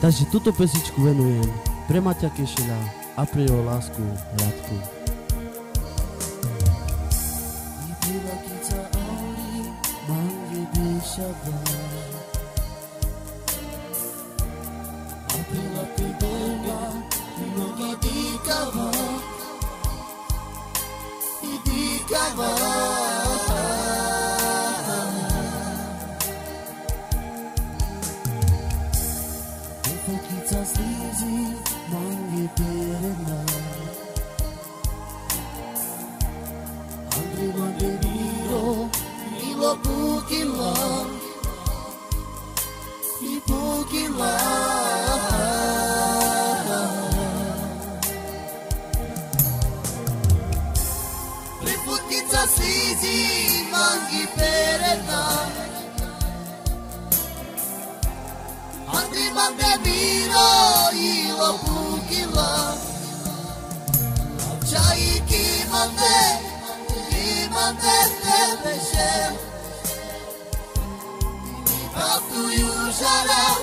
Takže túto pesičku venujem pre Maťa Kešela a pre jeho lásku Radku. Slízí mangi perena Andri mande milo pukila ipukila Reputița slízí mangi perena Andri mande ilo pukila Čaj kimande tebeše Patu južarau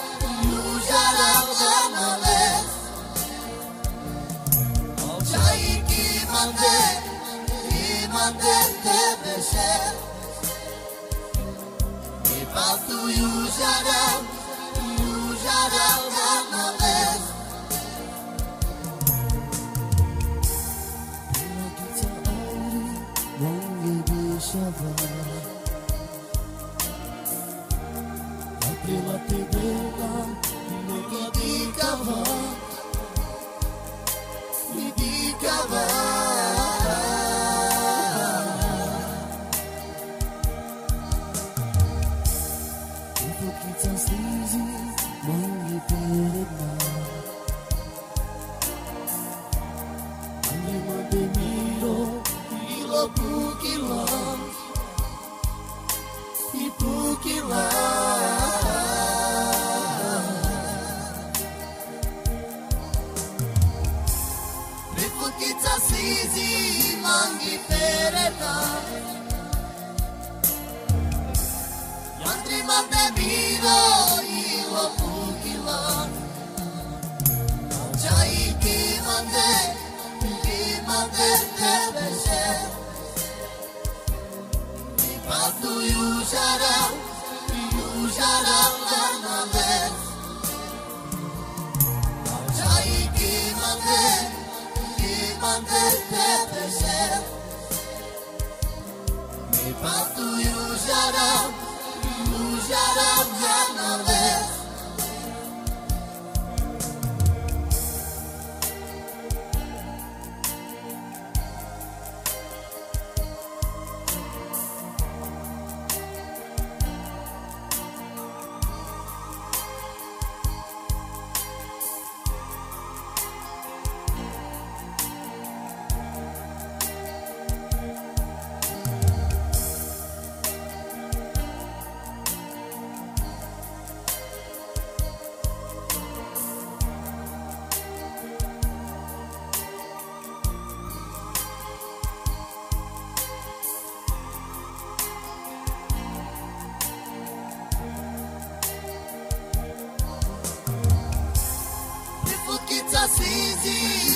anales Čaj kimande tebeše Patu južarau anales Aprila te bela, no que dicava, me dicava. Reputița slízí mangi perena, Andri mande milo pukila. Ipukila Reputița slízí mangi perena Andri mande ilo pukila Čaj kimande tebeše Patu južarau anales Čaj kimande tebeše Patu južarau anales Reputița slízí